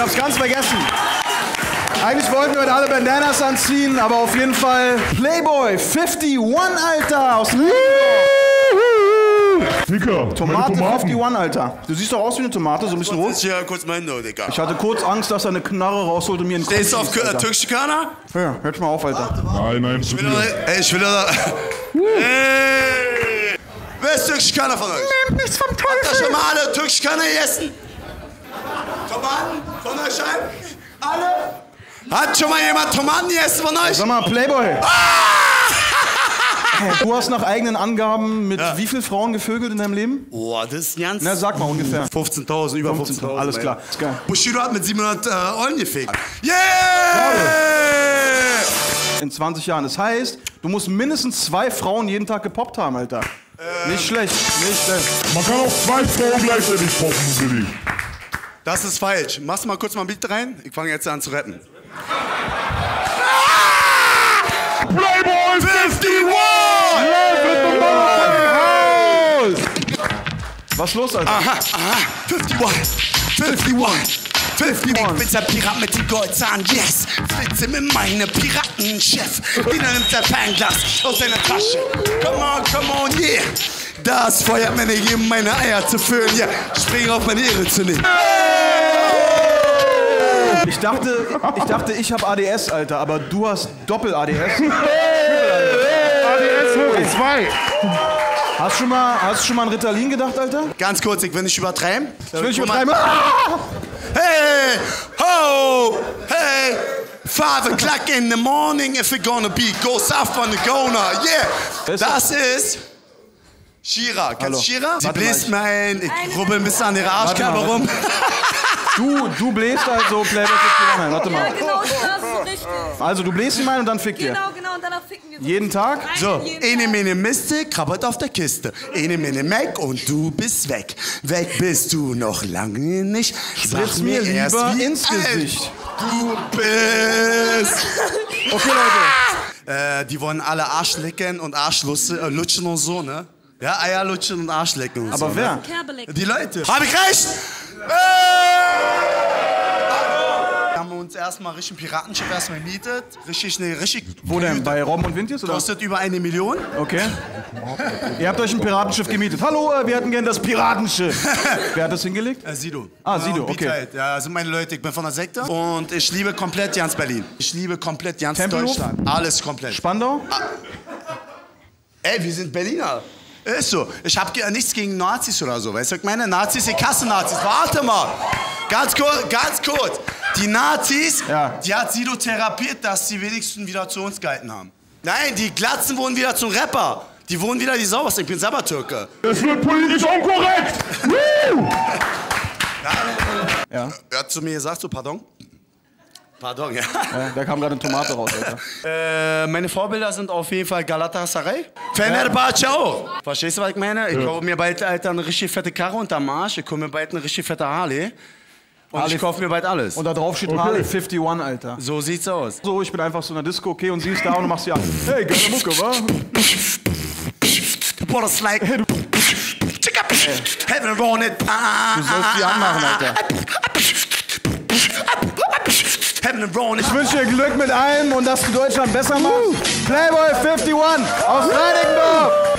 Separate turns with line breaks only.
hab's ganz vergessen. Eigentlich wollten wir heute alle Bandanas anziehen, aber auf jeden Fall Playboy 51, Alter, aus dem
Dicker,
Tomate 51, Alter. Du siehst doch aus wie eine Tomate, so ein bisschen rot.
Ich hier kurz mein Hände, Digga.
Ich hatte kurz Angst, dass er eine Knarre rausholt und mir einen Kopf
Stehst du auf
schießt, Alter.
türkische Körner?
Ja, hört mal auf, Alter.
Nein,
Ich will da... Hey! Wer ist türkische Körner von euch?
Nehmt nichts vom
Habt ihr
Teufel.
schon mal alle türkische Körner gegessen? Tomaten von euch allen? Alle? Hat schon mal jemand Tomaten gegessen von euch?
Sag mal, Playboy. Du hast nach eigenen Angaben mit wie vielen Frauen gevögelt in deinem Leben?
Boah, das ist ganz...
Na, sag mal ungefähr.
15.000, über 15.000.
Alles klar, ist geil.
Bushido hat mit 700 Eulen gefegt. Yeah!
In 20 Jahren. Das heißt, du musst mindestens 2 Frauen jeden Tag gepoppt haben, Alter. Nicht schlecht, nicht schlecht.
Man kann auch 2 Frauen gleichzeitig poppen, Billy.
Das ist falsch. Machst du mal kurz mal ein Beat rein? Ich fange jetzt an zu retten.
Playboy
51!
Was ist los, Alter?
Aha, 51! Ich bin der Pirat mit den Goldzahn, yes! Flitze mit meinem Piratenchef. Wieder nimmt der Fernglas aus seiner Tasche. Come on, yeah! Das feuert mir nicht, um meine Eier zu füllen, yeah! Spring auf meine Ehre zu nehmen.
Ich dachte, ich hab ADS, Alter, aber du hast Doppel-ADS.
ADS hoch 2.
Hast du schon mal an Ritalin gedacht, Alter?
Ganz kurz, ich will nicht übertreiben.
Ich will nicht übertreiben.
Hey, ho, hey, 5 o'clock in the morning if we're gonna be, go south on the Gona, yeah. Das ist Shira. Kennst du Shira? Sie bläst mir ein, ich rubbel ein bisschen an ihre Arschkörper rum.
Du bläst also Playboy 51. Warte mal.
Ja, genau, das ist richtig.
Also du bläst ihn mal und dann fickt ihr.
Genau, und danach ficken wir.
Jeden Tag?
So,
Jeden
ene
Tag.
mene Miste, krabbelt auf der Kiste. Ene mene Mac und du bist weg. Weg bist du noch lange nicht.
Spritz mir
erst,
lieber
wie
ins
alt
Gesicht.
Du bist.
Okay, Leute.
Die wollen alle Arsch lecken und lutschen und so, ne? Ja, Eier lutschen und Arsch lecken und so.
Aber wer?
Kerbeleck.
Die Leute. Hab ich recht? Haben wir uns erstmal richtig ein Piratenschiff erstmal gemietet. Richtig.
Wo denn? Bei Robben und Windjes, oder?
Kostet über 1 Million.
Okay. Ihr habt euch ein Piratenschiff gemietet. Hallo, wir hätten gern das Piratenschiff. Wer hat das hingelegt?
Sido.
Ah, Sido,
und
okay.
Halt. Ja, also meine Leute, ich bin von der Sekte und ich liebe komplett ganz Berlin. Ich liebe komplett ganz
Tempelhof?
Deutschland. Alles komplett.
Spandau?
Ey, wir sind Berliner. Ist so. Ich hab nichts gegen Nazis oder so. Weißt du, ich meine, Nazis, ich hasse Nazis. Warte mal. Ganz kurz. Die Nazis, die hat Sido therapiert, dass sie wenigstens wieder zu uns gehalten haben. Nein, die Glatzen wurden wieder zum Rapper. Die wurden wieder die Saubersten. Ich bin selber Türke.
Es wird politisch unkorrekt.
Ja. Er hat zu mir gesagt, so, pardon. Pardon, ja.
Da kam gerade eine Tomate raus, Alter.
Meine Vorbilder sind auf jeden Fall Galatasaray. Fenerbahce auch. Verstehst du, was ich meine? Ich kaufe mir bald, Alter, eine richtig fette Karre unterm Arsch. Ich kaufe mir bald eine richtig fette Harley. Und ich kaufe mir bald alles.
Und da drauf steht Harley 51, Alter.
So sieht's aus.
So, ich bin einfach so in der Disco, okay, und sie ist da und du machst sie an. Hey, geile Mucke, wa?
What a slag. Heaven on it.
Du sollst sie anmachen, Alter. Ich wünsche dir Glück mit allem und dass du Deutschland besser machst. Playboy 51 aus Reinickendorf.